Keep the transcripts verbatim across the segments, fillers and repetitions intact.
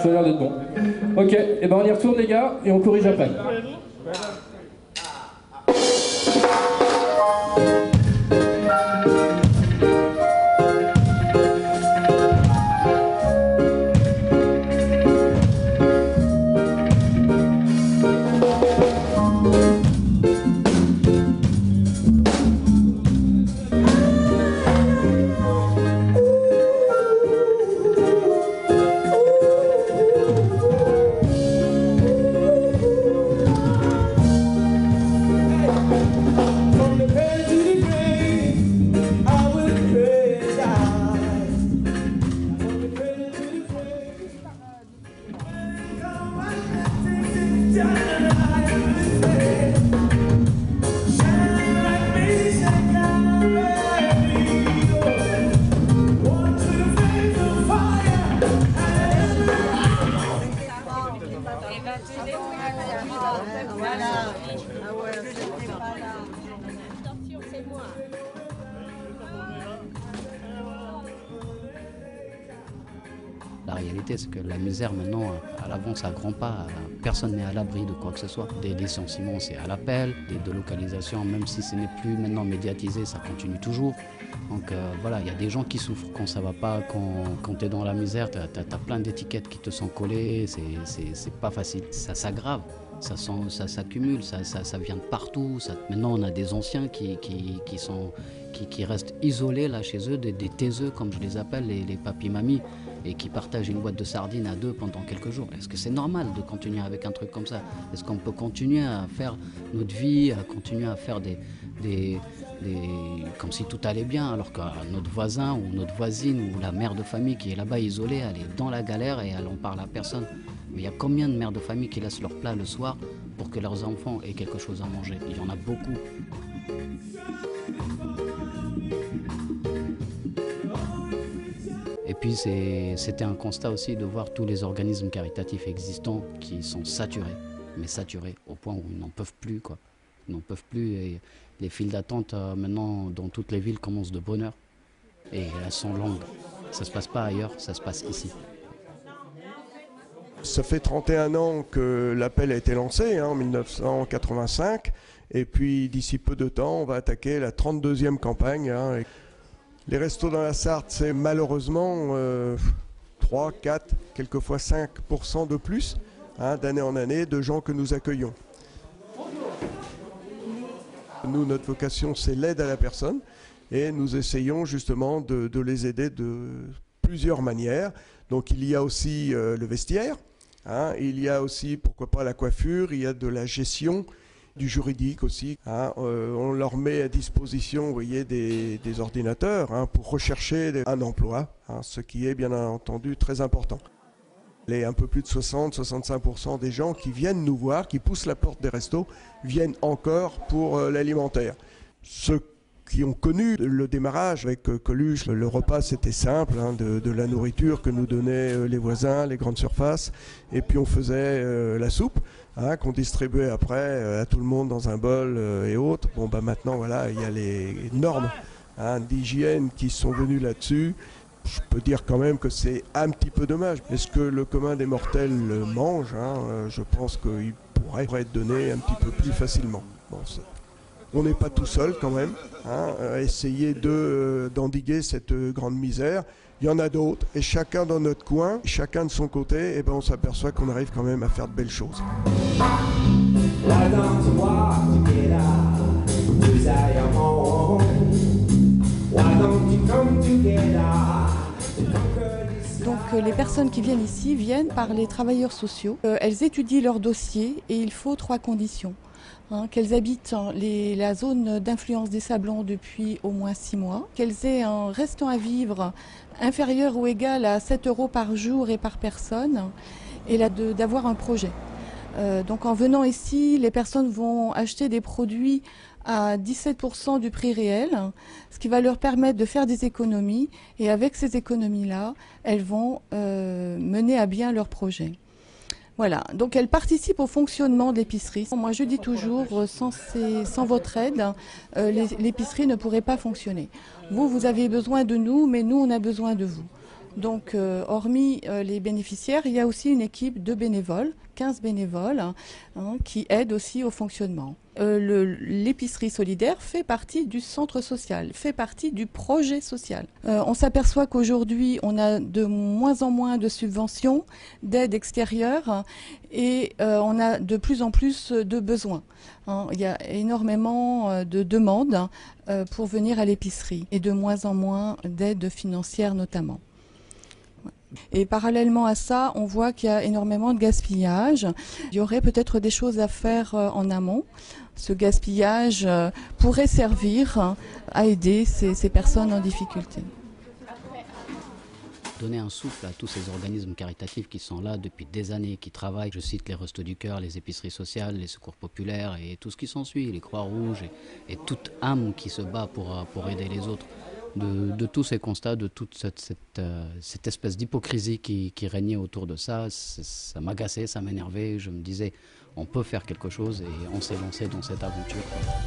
Ça a l'air d'être bon. Ok, et ben on y retourne les gars, et on corrige après. La réalité, c'est que la misère, maintenant, elle avance à grands pas. Personne n'est à l'abri de quoi que ce soit. Des licenciements, c'est à l'appel. Des délocalisations, même si ce n'est plus maintenant médiatisé, ça continue toujours. Donc euh, voilà, il y a des gens qui souffrent quand ça va pas, quand, quand tu es dans la misère, tu as, as plein d'étiquettes qui te sont collées, c'est pas facile. Ça s'aggrave, ça s'accumule, ça, ça, ça vient de partout. Ça, maintenant, on a des anciens qui, qui, qui, sont, qui, qui restent isolés là chez eux, des, des taiseux, comme je les appelle, les, les papis-mamies, et qui partagent une boîte de sardines à deux pendant quelques jours. Est-ce que c'est normal de continuer avec un truc comme ça? Est-ce qu'on peut continuer à faire notre vie, à continuer à faire des, des, des, comme si tout allait bien, alors que notre voisin ou notre voisine ou la mère de famille qui est là-bas isolée, elle est dans la galère et elle en parle à personne? Mais il y a combien de mères de famille qui laissent leur plat le soir pour que leurs enfants aient quelque chose à manger? Il y en a beaucoup. Et puis c'était un constat aussi de voir tous les organismes caritatifs existants qui sont saturés, mais saturés au point où ils n'en peuvent plus, quoi. Ils n'en peuvent plus et les files d'attente euh, maintenant dans toutes les villes commencent de bonne heure et elles sont longues. Ça ne se passe pas ailleurs, ça se passe ici. Ça fait trente et un ans que l'appel a été lancé, hein, en mille neuf cent quatre-vingt-cinq, et puis d'ici peu de temps, on va attaquer la trente-deuxième campagne. Hein, et les restos dans la Sarthe, c'est malheureusement euh, trois, quatre, quelquefois cinq pour cent de plus, hein, d'année en année, de gens que nous accueillons. Nous, notre vocation, c'est l'aide à la personne, et nous essayons justement de, de les aider de plusieurs manières. Donc il y a aussi euh, le vestiaire, hein, il y a aussi, pourquoi pas, la coiffure, il y a de la gestion, du juridique aussi. Hein, euh, on leur met à disposition, vous voyez, des, des ordinateurs, hein, pour rechercher un emploi, hein, ce qui est bien entendu très important. Les un peu plus de soixante à soixante-cinq pour cent des gens qui viennent nous voir, qui poussent la porte des restos, viennent encore pour euh, l'alimentaire. Ceux qui ont connu le démarrage avec euh, Coluche, le repas c'était simple, hein, de, de la nourriture que nous donnaient euh, les voisins, les grandes surfaces, et puis on faisait euh, la soupe, hein, qu'on distribuait après euh, à tout le monde dans un bol euh, et autres. Bon bah maintenant voilà, il y a les normes, hein, d'hygiène qui sont venues là-dessus. Je peux dire quand même que c'est un petit peu dommage. Est-ce que le commun des mortels le mange, hein, euh, je pense qu'il pourrait être donné un petit peu plus facilement. Bon, on n'est pas tout seul quand même, hein, à essayer de, euh, d'endiguer cette euh, grande misère. Il y en a d'autres, et chacun dans notre coin, chacun de son côté, et ben on s'aperçoit qu'on arrive quand même à faire de belles choses. Donc euh, les personnes qui viennent ici viennent par les travailleurs sociaux. Euh, elles étudient leur dossier et il faut trois conditions. Hein, qu'elles habitent les, la zone d'influence des Sablons depuis au moins six mois, qu'elles aient un restant à vivre inférieur ou égal à sept euros par jour et par personne, et d'avoir un projet. Euh, donc en venant ici, les personnes vont acheter des produits à dix-sept pour cent du prix réel, ce qui va leur permettre de faire des économies, et avec ces économies-là, elles vont euh, mener à bien leur projet. Voilà, donc elles participent au fonctionnement de l'épicerie. Moi je dis toujours, sans, ces, sans votre aide, euh, l'épicerie ne pourrait pas fonctionner. Vous, vous avez besoin de nous, mais nous on a besoin de vous. Donc, euh, hormis euh, les bénéficiaires, il y a aussi une équipe de bénévoles, quinze bénévoles, hein, hein, qui aident aussi au fonctionnement. Euh, le, l'épicerie solidaire fait partie du centre social, fait partie du projet social. Euh, on s'aperçoit qu'aujourd'hui, on a de moins en moins de subventions, d'aides extérieures, hein, et euh, on a de plus en plus de besoins. Hein. Il y a énormément de demandes hein, euh, pour venir à l'épicerie, et de moins en moins d'aides financières notamment. Et parallèlement à ça, on voit qu'il y a énormément de gaspillage. Il y aurait peut-être des choses à faire en amont. Ce gaspillage pourrait servir à aider ces, ces personnes en difficulté. Donner un souffle à tous ces organismes caritatifs qui sont là depuis des années, qui travaillent. Je cite les Restos du Cœur, les épiceries sociales, les secours populaires et tout ce qui s'ensuit, les Croix-Rouges et, et toute âme qui se bat pour, pour aider les autres. De, de tous ces constats, de toute cette, cette, euh, cette espèce d'hypocrisie qui, qui régnait autour de ça, ça m'agaçait, ça m'énervait. Je me disais, on peut faire quelque chose et on s'est lancé dans cette aventure.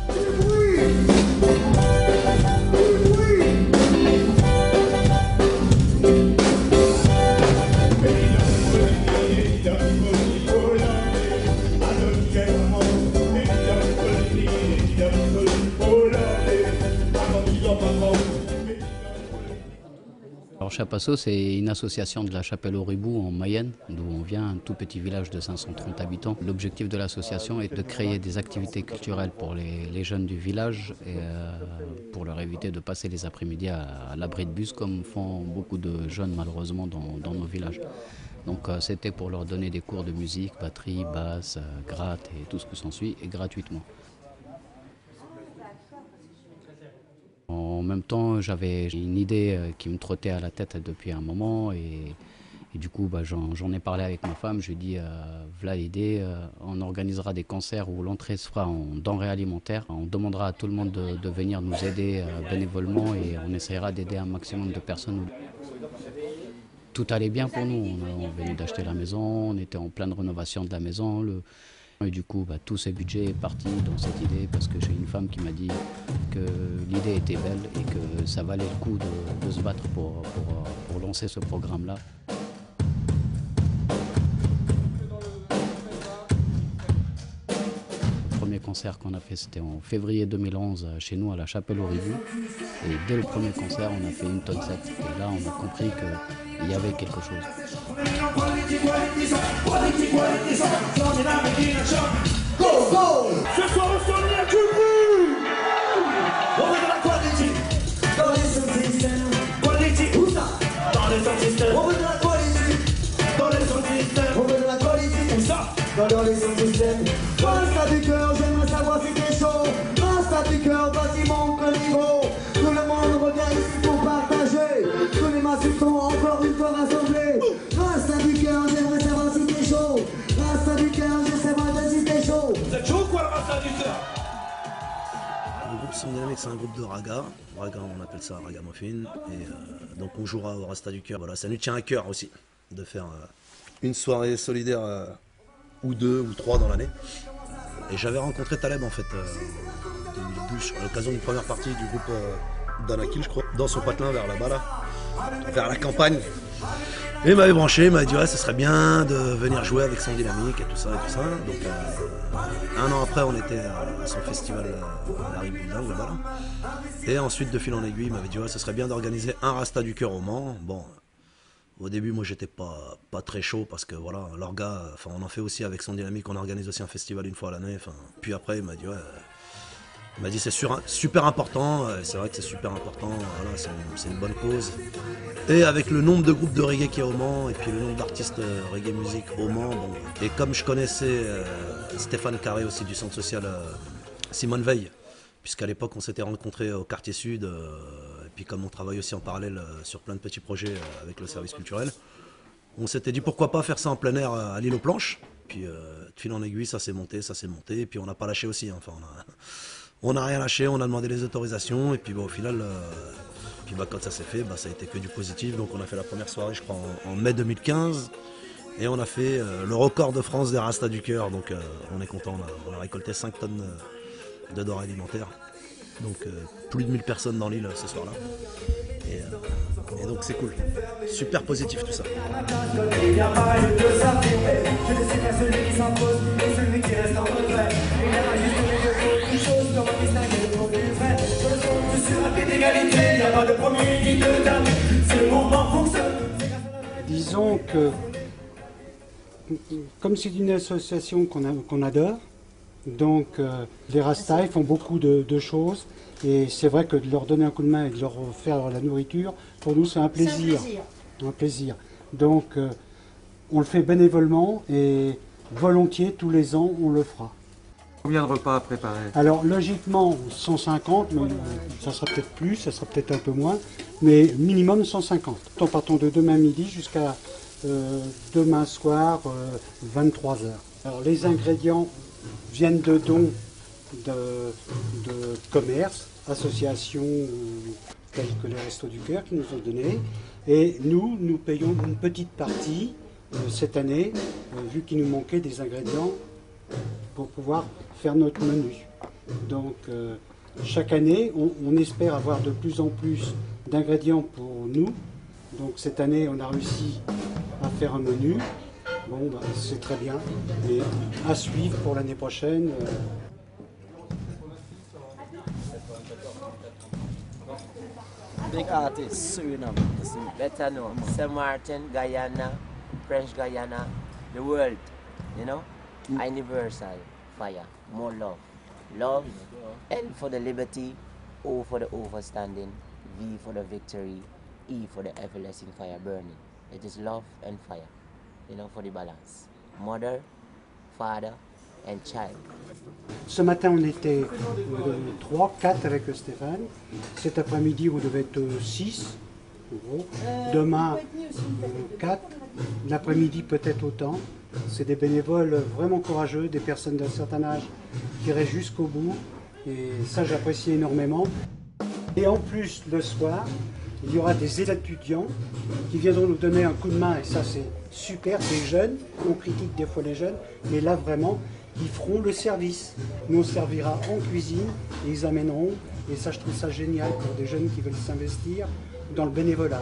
Alors Chapasso, c'est une association de la Chapelle-au-Ribou en Mayenne, d'où on vient, un tout petit village de cinq cent trente habitants. L'objectif de l'association est de créer des activités culturelles pour les, les jeunes du village et euh, pour leur éviter de passer les après-midi à, à l'abri de bus comme font beaucoup de jeunes malheureusement dans, dans nos villages. Donc euh, c'était pour leur donner des cours de musique, batterie, basse, euh, gratte et tout ce que s'ensuit, et gratuitement. En même temps, j'avais une idée qui me trottait à la tête depuis un moment et, et du coup, bah, j'en, j'en ai parlé avec ma femme. Je lui ai dit, euh, voilà l'idée, euh, on organisera des concerts où l'entrée se fera en denrées alimentaires. On demandera à tout le monde de, de venir nous aider euh, bénévolement et on essaiera d'aider un maximum de personnes. Tout allait bien pour nous. On, on venait d'acheter la maison, on était en pleine rénovation de la maison. Le, Et du coup, bah, tout ce budget est parti dans cette idée parce que j'ai une femme qui m'a dit que l'idée était belle et que ça valait le coup de, de se battre pour, pour, pour lancer ce programme-là. Le premier concert qu'on a fait, c'était en février deux mille onze chez nous à la Chapelle-au-Ribou. Et dès le premier concert, on a fait une tonne sept. Et là, on a compris qu'il y avait quelque chose. Go, go! Ce soir, on s'en vient du bruit! On veut de la quality! Dans les sous-systèmes! Quality, où ça? Dans les sous-systèmes! On veut de la quality! Dans les sous-systèmes! On veut de la quality! Où ça? Dans les sous-systèmes! Rasta du cœur, j'aimerais savoir si t'es chaud! Rasta du cœur, vas-y monte le niveau! Tout le monde revient ici pour partager! Tous les masses sont encore une fois rassemblés! Rasta du cœur, j'aimerais savoir si t'es chaud! Rasta du cœur, je sais pas si t'es chaud! Vous êtes chaud ou quoi le Rasta du cœur? Le groupe Son Dynamique, c'est un groupe de raga. Raga, on appelle ça ragamuffin. Et euh, donc on jouera au Rasta du cœur. Voilà, ça nous tient à cœur aussi de faire euh, une soirée solidaire euh, ou deux ou trois dans l'année. Et j'avais rencontré Taleb en fait euh, en deux mille douze à l'occasion d'une première partie du groupe euh, d'Anakil, je crois, dans son patelin vers là-bas, là, vers la campagne. Et il m'avait branché, il m'a dit ouais, ce serait bien de venir jouer avec Son Dynamique et tout ça et tout ça. Donc euh, un an après, on était à son festival à la Riboudin, là-bas. Là. Et ensuite, de fil en aiguille, il m'avait dit ouais, ce serait bien d'organiser un Rasta du cœur au Mans. Bon, au début, moi, j'étais pas, pas très chaud parce que voilà, l'orga, enfin, on en fait aussi avec Son Dynamique, on organise aussi un festival une fois à l'année. Enfin, puis après, il m'a dit ouais. Il m'a dit c'est super important, c'est vrai que c'est super important, voilà, c'est une, une bonne cause. Et avec le nombre de groupes de reggae qu'il y a au Mans, et puis le nombre d'artistes reggae musique au Mans, bon, et comme je connaissais euh, Stéphane Carré aussi du centre social euh, Simone Veil, puisqu'à l'époque on s'était rencontrés au quartier sud, euh, et puis comme on travaille aussi en parallèle euh, sur plein de petits projets euh, avec le service culturel, on s'était dit pourquoi pas faire ça en plein air euh, à l'île aux Planches, puis euh, de fil en aiguille ça s'est monté, ça s'est monté, et puis on n'a pas lâché aussi, hein, enfin on a... On n'a rien lâché, on a demandé les autorisations et puis bah, au final, euh, puis, bah, quand ça s'est fait, bah, ça a été que du positif. Donc on a fait la première soirée, je crois, en, en mai deux mille quinze et on a fait euh, le record de France des Rastas du cœur. Donc euh, on est content, on a, on a récolté cinq tonnes de denrées alimentaires. Donc euh, plus de mille personnes dans l'île ce soir-là. Et, euh, et donc c'est cool. Super positif tout ça. Disons que, comme c'est une association qu'on qu'on adore, donc euh, les Rastas font beaucoup de, de choses, et c'est vrai que de leur donner un coup de main et de leur faire la nourriture, pour nous c'est un plaisir. Un plaisir. Un plaisir. Donc euh, on le fait bénévolement et volontiers tous les ans on le fera. Combien de repas à préparer? Alors logiquement cent cinquante, mais ça sera peut-être plus, ça sera peut-être un peu moins, mais minimum cent cinquante. En partant de demain midi jusqu'à euh, demain soir, euh, vingt-trois heures. Alors les ingrédients viennent de dons de, de commerces, associations euh, telles que les Restos du Cœur qui nous ont donné, et nous, nous payons une petite partie euh, cette année, euh, vu qu'il nous manquait des ingrédients pour pouvoir faire notre menu. Donc euh, chaque année, on, on espère avoir de plus en plus d'ingrédients pour nous. Donc cette année, on a réussi à faire un menu. Bon, bah, c'est très bien. Et à suivre pour l'année prochaine. Euh... Big artists, Suriname, better known, Saint Martin, Guyana, French Guyana, the world, you know, universal fire, more love, love, L for the liberty, O for the overstanding, V for the victory, E for the everlasting fire burning. It is love and fire, you know, for the balance, mother, father and child. Ce matin, on était trois, quatre avec Stéphane. Cet après-midi, on devait être six. Demain, quatre. L'après-midi, peut-être autant. C'est des bénévoles vraiment courageux, des personnes d'un certain âge qui restent jusqu'au bout. Et ça, j'apprécie énormément. Et en plus, le soir, il y aura des étudiants qui viendront nous donner un coup de main. Et ça, c'est super. Des jeunes, on critique des fois les jeunes, mais là, vraiment, ils feront le service. Nous, on servira en cuisine et ils amèneront. Et ça, je trouve ça génial pour des jeunes qui veulent s'investir dans le bénévolat.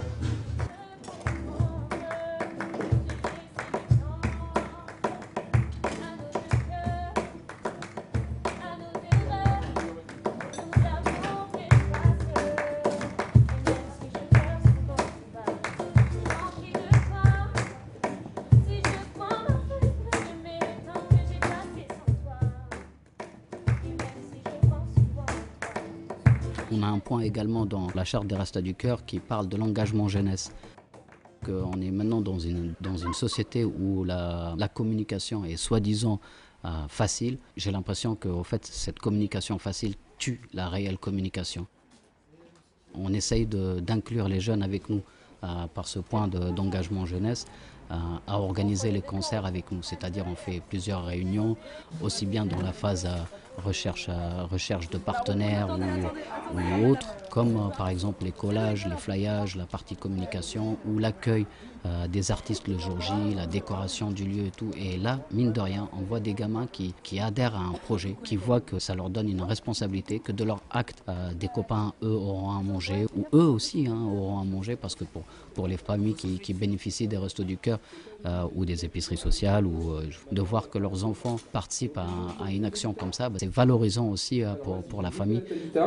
On a un point également dans la charte des Rastas du Cœur qui parle de l'engagement jeunesse. On est maintenant dans une, dans une société où la, la communication est soi-disant euh, facile. J'ai l'impression que au fait, cette communication facile tue la réelle communication. On essaye d'inclure les jeunes avec nous euh, par ce point d'engagement jeunesse, euh, à organiser les concerts avec nous. C'est-à-dire on fait plusieurs réunions, aussi bien dans la phase euh, recherche, euh, recherche de partenaires ou, ou autres, comme euh, par exemple les collages, les flyages, la partie communication ou l'accueil euh, des artistes le jour J, la décoration du lieu et tout. Et là, mine de rien, on voit des gamins qui, qui adhèrent à un projet, qui voient que ça leur donne une responsabilité, que de leur acte, euh, des copains, eux, auront à manger, ou eux aussi hein, auront à manger, parce que pour, pour les familles qui, qui bénéficient des Restos du Cœur euh, ou des épiceries sociales, ou euh, de voir que leurs enfants participent à, à une action comme ça, bah, c'est valorisant aussi euh, pour, pour la famille.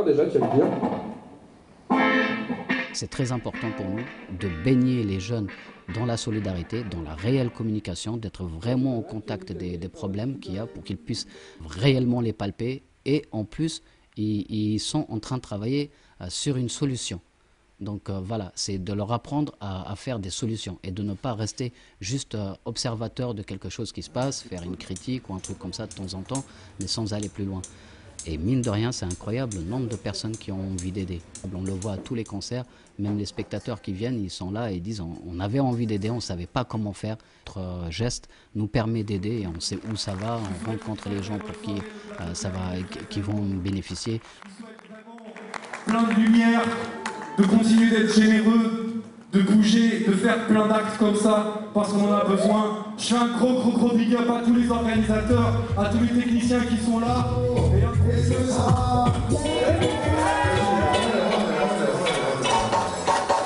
C'est très important pour nous de baigner les jeunes dans la solidarité, dans la réelle communication, d'être vraiment au contact des, des problèmes qu'il y a pour qu'ils puissent réellement les palper. Et en plus, ils, ils sont en train de travailler euh, sur une solution. Donc euh, voilà, c'est de leur apprendre à, à faire des solutions et de ne pas rester juste euh, observateur de quelque chose qui se passe, faire une critique ou un truc comme ça de temps en temps, mais sans aller plus loin. Et mine de rien, c'est incroyable le nombre de personnes qui ont envie d'aider. On le voit à tous les concerts, même les spectateurs qui viennent, ils sont là et disent on, on avait envie d'aider, on ne savait pas comment faire. Notre geste nous permet d'aider et on sait où ça va, on rencontre les gens pour qui euh, ça va, qui vont bénéficier. Plein de lumière, de continuer d'être généreux, de bouger, de faire plein d'actes comme ça, parce qu'on en a besoin. Je fais un gros gros gros big up à tous les organisateurs, à tous les techniciens qui sont là. Et un...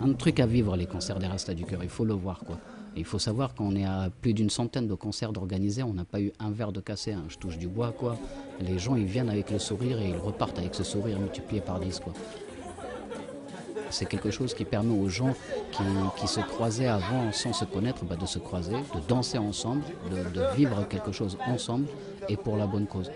un truc à vivre, les concerts des Restas du Cœur, il faut le voir, quoi. Il faut savoir qu'on est à plus d'une centaine de concerts d'organisés, on n'a pas eu un verre de cassé, hein. Je touche du bois, quoi. Les gens, ils viennent avec le sourire et ils repartent avec ce sourire multiplié par dix, quoi. C'est quelque chose qui permet aux gens qui, qui se croisaient avant sans se connaître, bah, de se croiser, de danser ensemble, de, de vivre quelque chose ensemble et pour la bonne cause.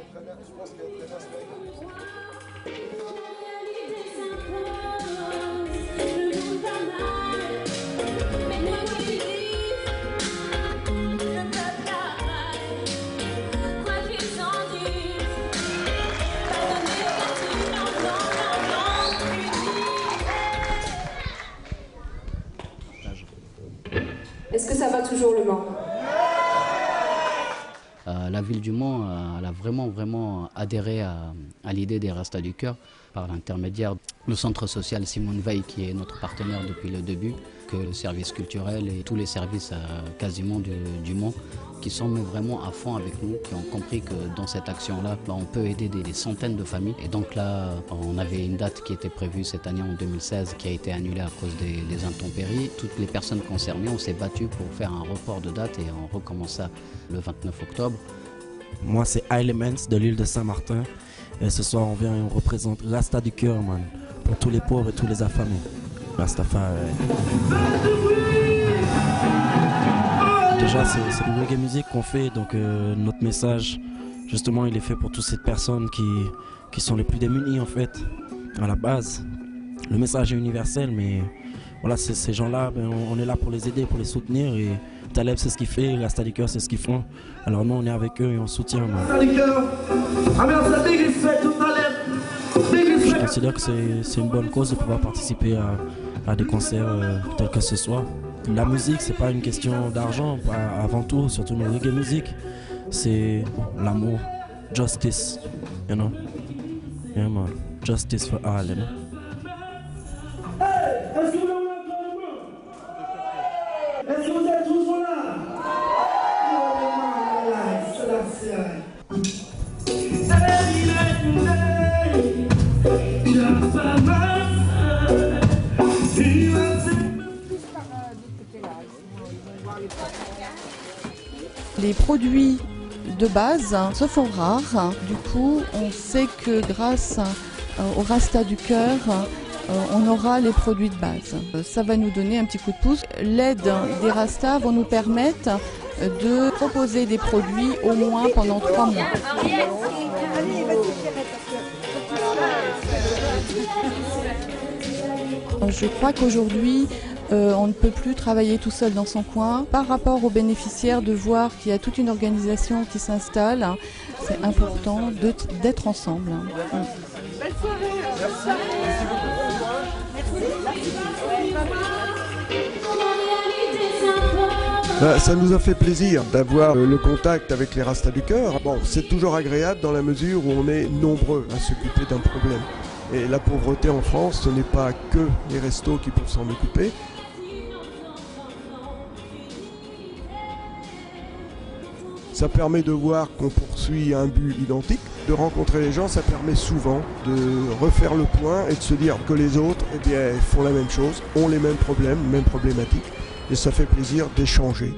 Est-ce que ça va toujours le Mans? euh, La ville du Mans, euh, elle a vraiment, vraiment adhéré à, à l'idée des Restas du Cœur par l'intermédiaire du centre social Simone Veil qui est notre partenaire depuis le début, que le service culturel et tous les services euh, quasiment du, du Mans qui sont vraiment à fond avec nous, qui ont compris que dans cette action-là, bah, on peut aider des, des centaines de familles. Et donc là, on avait une date qui était prévue cette année en deux mille seize, qui a été annulée à cause des, des intempéries. Toutes les personnes concernées, on s'est battu pour faire un report de date et on recommence ça le vingt-neuf octobre. Moi, c'est Elements de l'île de Saint-Martin. Et ce soir, on vient et on représente Rasta du Cœur, man, pour tous les pauvres et tous les affamés. Rastafari. Déjà, c'est du reggae musique qu'on fait, donc euh, notre message, justement, il est fait pour toutes ces personnes qui, qui sont les plus démunies, en fait, à la base. Le message est universel, mais voilà, ces gens-là, ben, on, on est là pour les aider, pour les soutenir, et Taleb, c'est ce qu'il fait, Rasta du Cœur, c'est ce qu'ils font. Alors nous, on est avec eux et on soutient. Je considère que c'est une bonne cause de pouvoir participer à, à des concerts euh, tels que ce soir. La musique, c'est pas une question d'argent, avant tout, surtout nos reggae musique, c'est l'amour, justice, you know, yeah man, justice for all, you know. Est-ce que vous Est-ce que vous êtes toujours là? Les produits de base se font rares. Du coup, on sait que grâce au Rasta du Cœur, on aura les produits de base. Ça va nous donner un petit coup de pouce. L'aide des Rastas va nous permettre de proposer des produits au moins pendant trois mois. Je crois qu'aujourd'hui, euh, on ne peut plus travailler tout seul dans son coin. Par rapport aux bénéficiaires, de voir qu'il y a toute une organisation qui s'installe, c'est important d'être ensemble. Belle soirée. Merci beaucoup. Ça nous a fait plaisir d'avoir le contact avec les Rastas du Cœur. Bon, c'est toujours agréable dans la mesure où on est nombreux à s'occuper d'un problème. Et la pauvreté en France, ce n'est pas que les restos qui peuvent s'en occuper. Ça permet de voir qu'on poursuit un but identique. De rencontrer les gens, ça permet souvent de refaire le point et de se dire que les autres eh bien, font la même chose, ont les mêmes problèmes, les mêmes problématiques. Et ça fait plaisir d'échanger.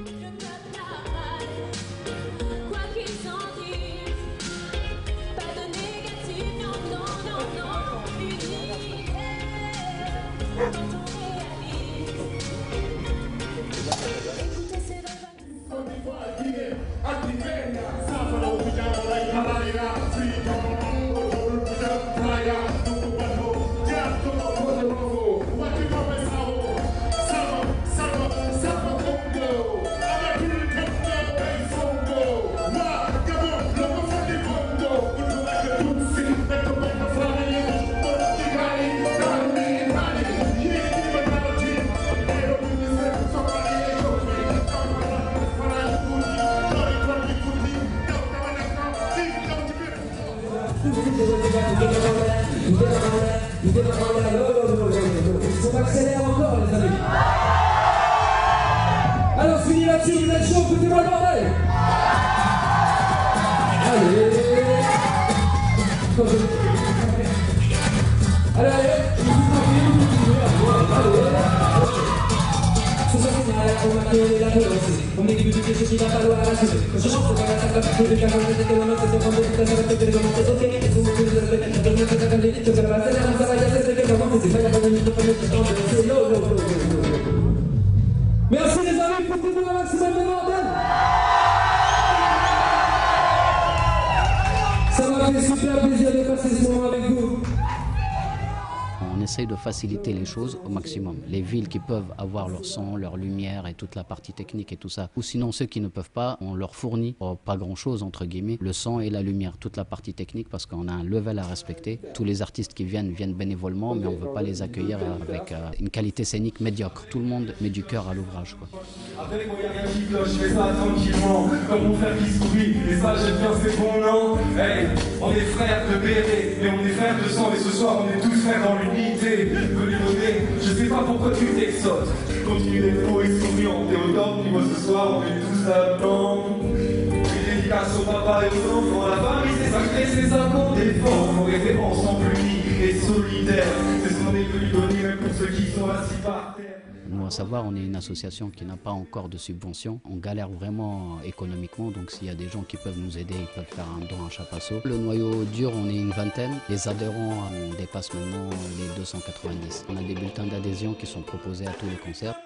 On accélère encore les amis. Alors fini là-dessus, vous êtes chaud, foutez-moi le bordel. Allez. Allez, allez, je vous prie, vous continuez à voir. Allez. Ce soir c'est mal, on m'a donné la volonté. On est du but de ce qu'il va falloir assumer. Quand je chante dans la table, plus de quarante, c'est que la main c'est prendre toute la salle, c'est que les gens c'est ok. Et tout le monde se fait, je ne fais pas comme les que ça va, c'est là, ça va, c'est que comment c'est pas la bonne minute de premier qui chante, c'est lo, lo, lo, lo, lo. Merci les amis, foutez-nous un maximum de bordel. Ça m'a fait super plaisir de passer ce moment avec vous. On essaye de faciliter les choses au maximum. Les villes qui peuvent avoir leur son, leur lumière et toute la partie technique et tout ça. Ou sinon ceux qui ne peuvent pas, on leur fournit oh, pas grand chose entre guillemets, le son et la lumière, toute la partie technique parce qu'on a un level à respecter. Tous les artistes qui viennent viennent bénévolement mais on ne veut pas les accueillir avec euh, une qualité scénique médiocre. Tout le monde met du cœur à l'ouvrage. Avec moi y'a rien qui cloche, je fais ça tranquillement, comme mon frère qui sourit, et ça j'aime bien c'est bon non. Hey, on est frères de béret, mais on est frères de sang, et ce soir on est tous frères dans l'unité. Venez donner, je sais pas pourquoi tu t'exotes, continue d'être beau et souriant, t'es au top, dis-moi ce soir on est tous là-dedans. Une dédicace au papa et aux enfants, la famille c'est sacré, c'est ça qu'on défend. On rêver ensemble unis et solidaires, c'est ce qu'on est venu donner même pour ceux qui sont assis par terre. Nous, à savoir, on est une association qui n'a pas encore de subvention. On galère vraiment économiquement, donc s'il y a des gens qui peuvent nous aider, ils peuvent faire un don à Chapasso. Le noyau dur, on est une vingtaine. Les adhérents, on dépasse maintenant les deux cent quatre-vingt-dix. On a des bulletins d'adhésion qui sont proposés à tous les concerts.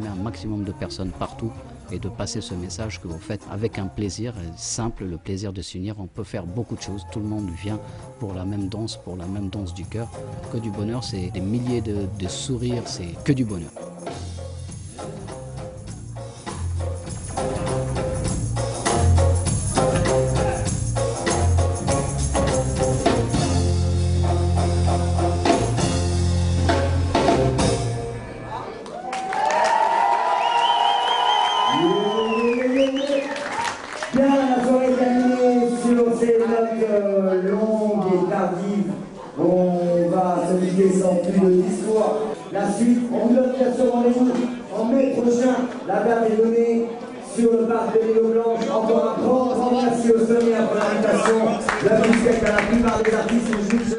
un maximum de personnes partout et de passer ce message que vous faites avec un plaisir simple, le plaisir de s'unir. On peut faire beaucoup de choses, tout le monde vient pour la même danse, pour la même danse du cœur. Que du bonheur, c'est des milliers de, de sourires, c'est que du bonheur. Bien, la soirée est terminée sur ces notes euh, longues et tardives. On va se quitter sans plus de discours. La suite, on vous donne bien sûr rendez-vous en mai prochain. La date est donnée sur le parc de l'île Blanche. Encore un grand, grand merci au sommaire pour l'invitation. La musique à la plupart des artistes.